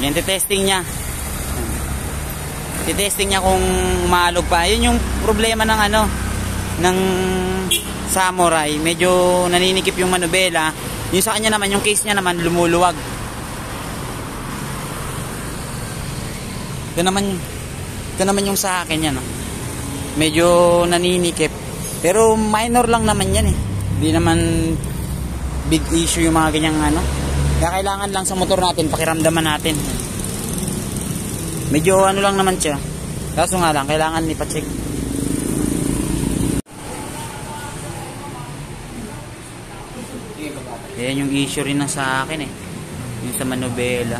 Yan, testing niya. Titesting niya kung maalog pa. Yun yung problema ng ano, ng Samurai. Medyo naninikip yung manubela. Yung sa kanya naman, yung case niya naman lumuluwag. Ito naman yung sa akin yan, no? Medyo naninikip. Pero minor lang naman yan eh. Hindi naman big issue yung mga ganyang ano. Kaya kailangan lang sa motor natin, pakiramdaman natin. Medyo ano lang naman siya. Kaso nga lang, kailangan ipacheck. Ayan yung issue rin na sa akin eh. Yung sa manubela.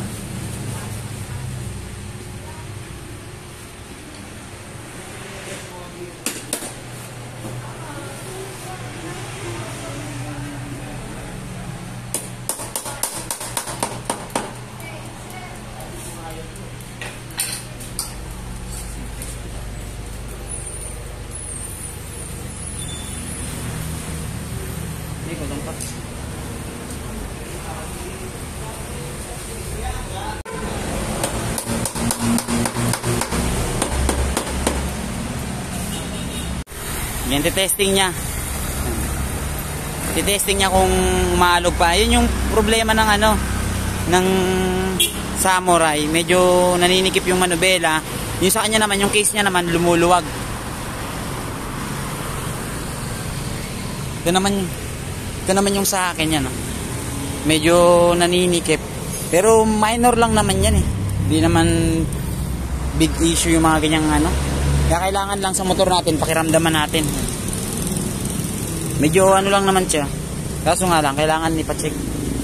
Yan, titesting niya. Titesting niya kung maalog pa. Yun yung problema ng ano, ng Samurai. Medyo naninikip yung manubela. Yung sa kanya naman, yung case niya naman lumuluwag. Ito naman yung sa akin yan, no? Medyo naninikip. Pero minor lang naman yan eh. Hindi naman big issue yung mga ganyang ano. Kaya kailangan lang sa motor natin, pakiramdaman natin. Medyo ano lang naman siya. Kaso nga lang, kailangan ipacheck.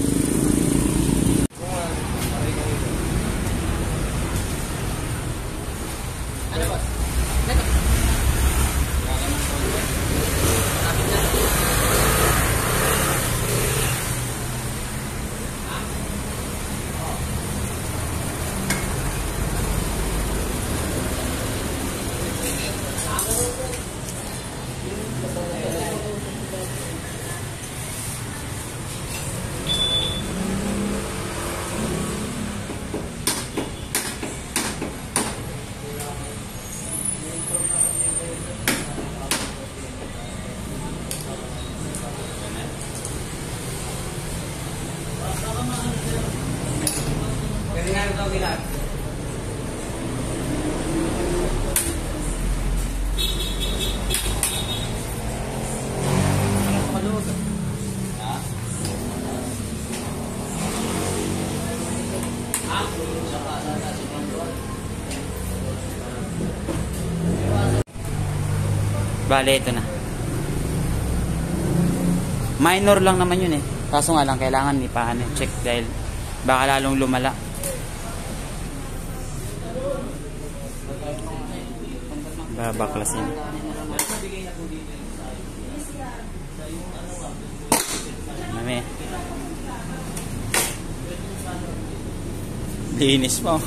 Bale, ito na. Minor lang naman yun eh. Kaso nga lang, kailangan check dahil baka lalong lumala. Babaklasin. Mami. Linis po.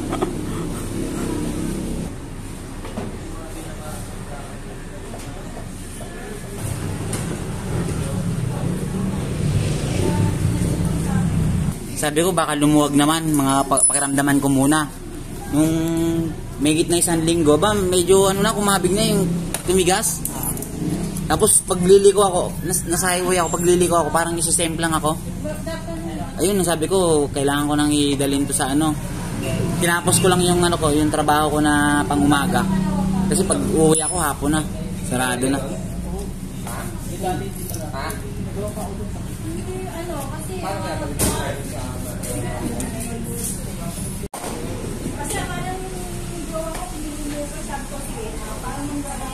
Sabi ko baka lumuwag naman, mga pakiramdaman ko muna. Nung may git na 1 linggo ba, medyo ano na, kumabig na yung tumigas. Tapos pagliliko ako, nasa highway ako, pagliliko ako, parang isisemplang ako. Ayun, sabi ko, kailangan ko nang idalhin to sa ano. Tinapos ko lang yung ano ko, yung trabaho ko na pang-umaga. Kasi pag uwi ako, hapon na. Sarado na. Kasi parang jowa ko pinilimutan sabi ko sige, parang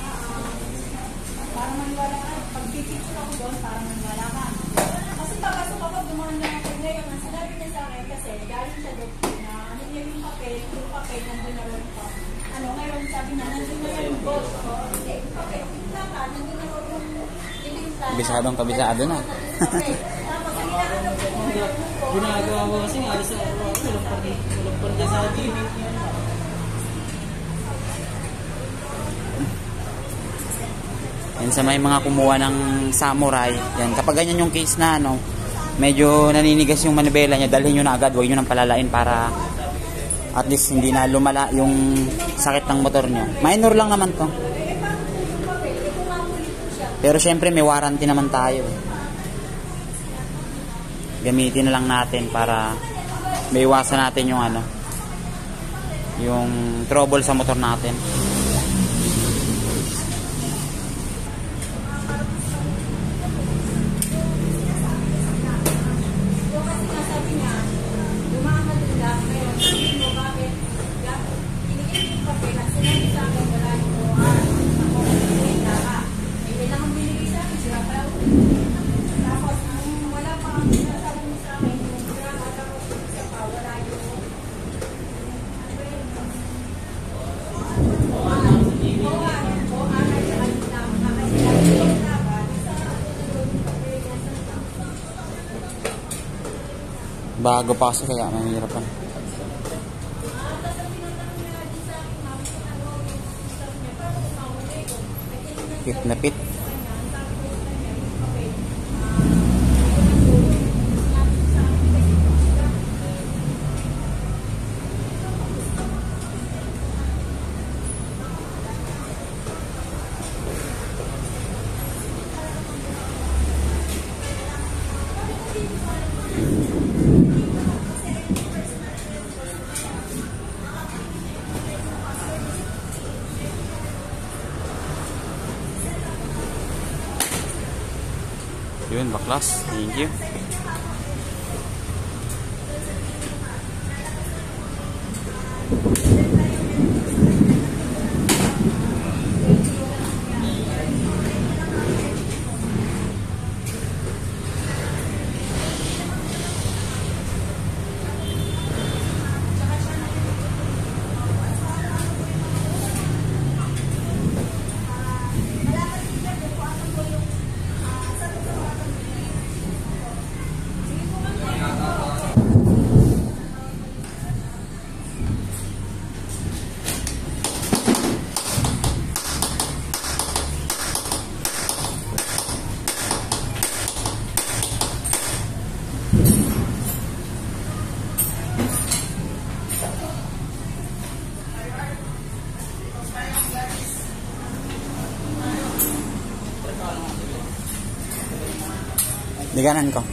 manwala ka, pag-picture ako doon, parang manwala ka. Kasi papasok ako, dumaan na ako ngayon, ang sinabi niya sa akin kasi galing siya doon na hindi yung papel nandun na rin pa. Ano, ngayon sabi niya, nandun na yung boss ko. Hindi, papel, tingnan ka, nandun na yung Kabisado na. Ginagawa mo kasi nga sa walang parda sa gimmick yan. Yan sa may mga kumuha ng Samurai. Yan, kapag ganyan yung case na ano, medyo naninigas yung manibela niya, dalhin nyo na agad, huwag nyo nang palalain para At least hindi na lumala yung sakit ng motor nyo. Minor lang naman to. Pero syempre may warranty naman tayo. Gamitin na lang natin para maiwasan natin yung ano, yung trouble sa motor natin. Bago pa kasi kaya mahirapan. Pit na pit. Yun, baklas. Thank you. Diganan ko.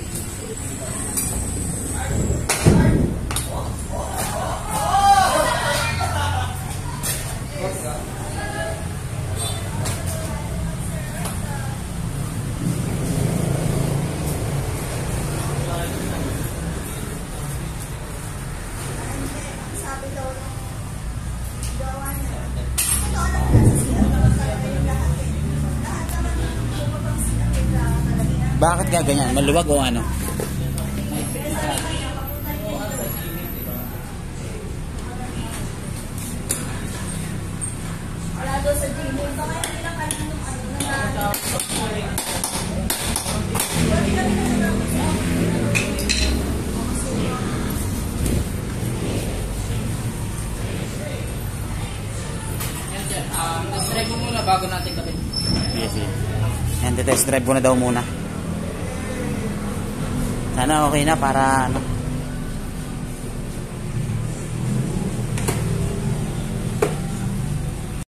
Bakit ka ganyan? Maluwag o ano? Wala daw sa gym. Baka yung ilang kaninong Test drive mo muna bago natin kapit. Yes, yes. And test drive ko na daw muna. Sana okay na para ano.